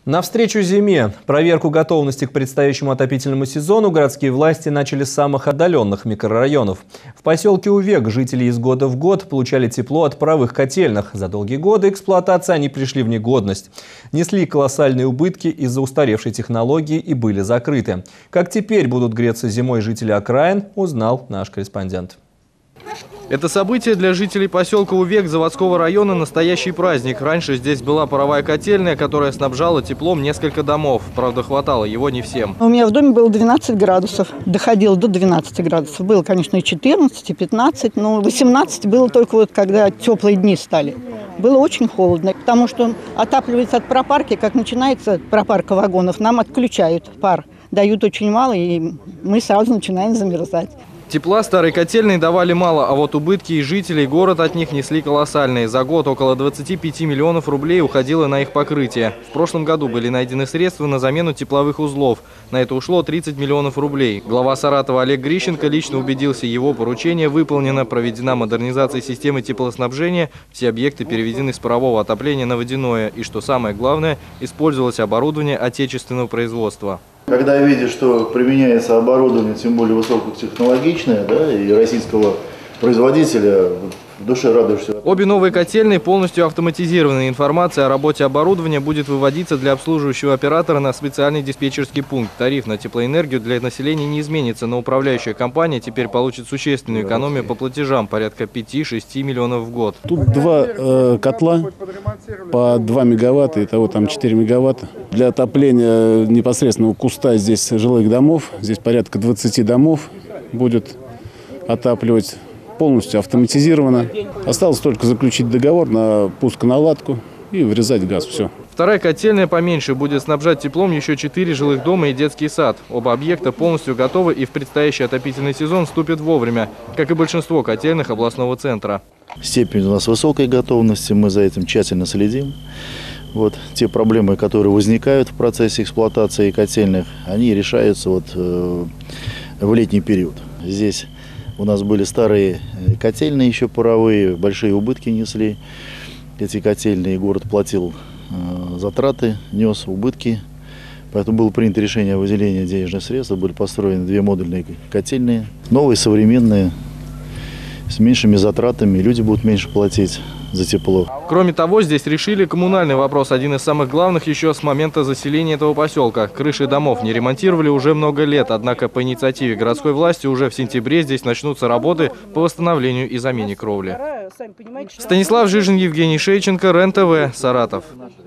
Навстречу зиме. Проверку готовности к предстоящему отопительному сезону городские власти начали с самых отдаленных микрорайонов. В поселке Увек жители из года в год получали тепло от паровых котельных. За долгие годы эксплуатации они пришли в негодность. Несли колоссальные убытки из-за устаревшей технологии и были закрыты. Как теперь будут греться зимой жители окраин, узнал наш корреспондент. Это событие для жителей поселка Увек заводского района настоящий праздник. Раньше здесь была паровая котельная, которая снабжала теплом несколько домов. Правда, хватало его не всем. У меня в доме было 12 градусов. Доходило до 12 градусов. Было, конечно, и 14, и 15, но 18 было только вот когда теплые дни стали. Было очень холодно, потому что отапливается от пропарки. Как начинается пропарка вагонов, нам отключают пар. Дают очень мало, и мы сразу начинаем замерзать. Тепла старой котельной давали мало, а вот убытки и жителей город от них несли колоссальные. За год около 25 миллионов рублей уходило на их покрытие. В прошлом году были найдены средства на замену тепловых узлов. На это ушло 30 миллионов рублей. Глава Саратова Олег Грищенко лично убедился, его поручение выполнено, проведена модернизация системы теплоснабжения, все объекты переведены с парового отопления на водяное. И, что самое главное, использовалось оборудование отечественного производства. Когда видишь, что применяется оборудование, тем более высокотехнологичное, да, и российского производителя, в душе радуешься. Обе новые котельные полностью автоматизированы. Информация о работе оборудования будет выводиться для обслуживающего оператора на специальный диспетчерский пункт. Тариф на теплоэнергию для населения не изменится, но управляющая компания теперь получит существенную экономию по платежам, порядка 5-6 миллионов в год. Тут два котла по 2 мегаватта, итого там 4 мегаватта. Для отопления непосредственного куста здесь жилых домов, здесь порядка 20 домов будет отапливать. Полностью автоматизировано. Осталось только заключить договор на пусконаладку и врезать газ. Все. Вторая котельная поменьше будет снабжать теплом еще 4 жилых дома и детский сад. Оба объекта полностью готовы и в предстоящий отопительный сезон вступят вовремя, как и большинство котельных областного центра. Степень у нас высокой готовности, мы за этим тщательно следим. Вот, те проблемы, которые возникают в процессе эксплуатации котельных, они решаются в летний период. Здесь у нас были старые котельные еще паровые, большие убытки несли. Эти котельные город платил затраты, нес убытки. Поэтому было принято решение о выделении денежных средств. Были построены 2 модульные котельные. Новые, современные, с меньшими затратами. Люди будут меньше платить за тепло. Кроме того, здесь решили коммунальный вопрос, один из самых главных еще с момента заселения этого поселка. Крыши домов не ремонтировали уже много лет, однако по инициативе городской власти уже в сентябре здесь начнутся работы по восстановлению и замене кровли. Станислав Жижин, Евгений Шейченко, РЕН-ТВ, Саратов.